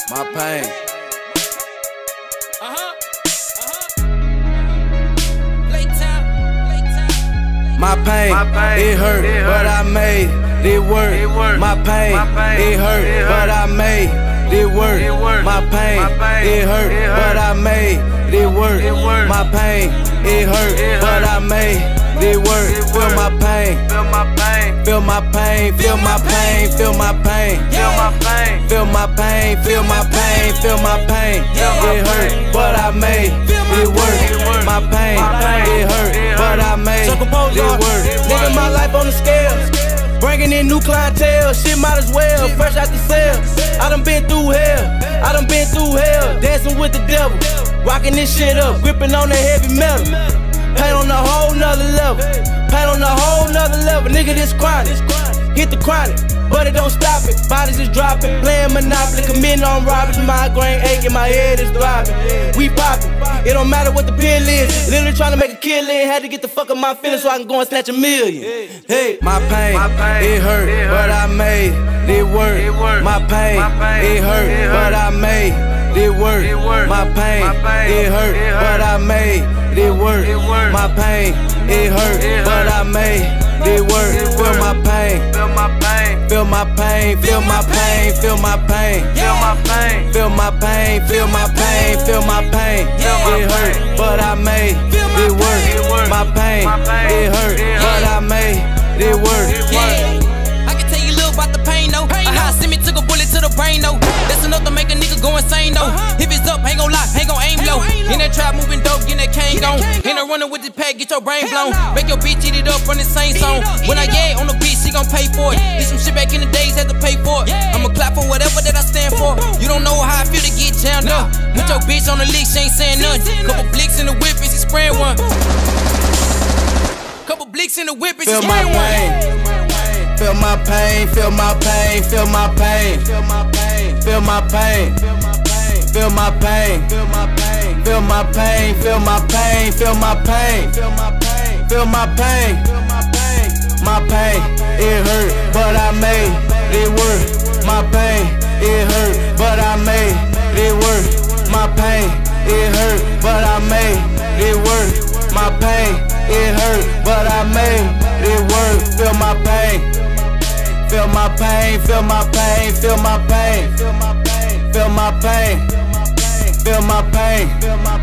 My pain. My pain, it hurt, but I made it work. My pain, it hurt, but I made it work. My pain, it hurt, but I made it work. My pain, it hurt, but I made it work. Feel my pain, feel my pain, feel my pain, feel my pain, feel my pain, feel my pain, feel my pain, feel my pain, feel my pain. It hurt, but I made it work. My pain, it hurt, but I made it work. Living my life on the scale, bringing in new clientele. Shit might as well, fresh out the cell. I done been through hell, I done been through hell. Dancing with the devil, rocking this shit up, gripping on the heavy metal. Pain on a whole nother level, pain on a whole nother level. Nigga, this chronic, hit the chronic, but it don't stop it. Bodies is dropping, playing Monopoly, committing on robberies. Migraine aching, my head is throbbing. We popping, it don't matter what the pill is. Literally trying to make a killing, had to get the fuck up my feelings so I can go and snatch $1 million. Hey, my pain, it hurt, but I made it work. My pain, it hurt, but I made it work. My pain, it hurt, but I made it work. My pain, it hurt, but I made it work. Feel my pain, feel my pain, feel my pain, feel my pain, feel my pain, feel my pain, feel my pain, feel my pain, feel my pain. It hurt, but I made it work. My pain, it hurt, but I made it work. I can tell you a little about the pain though. How I send me took a bullet to the brain though. That's enough to make a nigga go insane though. If it's up, ain't gon' lie, ain't gon' aim low. In that trap moving dope, get that cane gone. Ain't no running with this pack, get your brain blown. Make your bitch eat it up from the same song. When I on the beat, she gon' pay for it. Did some shit back in the days, had to pay for it. I'ma clap for whatever that I stand for. You don't know how I feel to get jammed up. Put your bitch on the leash, she ain't saying nothing. Couple blicks in the whip, and she spraying one. Couple blicks in the whip, and she spraying one. Feel my pain, feel my pain, feel my pain, feel my pain, feel my pain, feel my pain, feel my pain, feel my pain, feel my pain, feel my pain, feel my pain, feel my pain, my pain, it hurt, but I made it work. My pain, it hurt, but I made it work. My pain, it hurt, but I made it work. My pain, it hurt, but I made it work. Feel my pain. Feel my pain, feel my pain, feel my pain, feel my pain, feel my pain, feel my pain,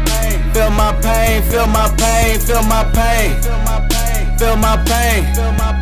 feel my pain, feel my pain, feel my pain, feel my pain, feel my pain, feel my pain.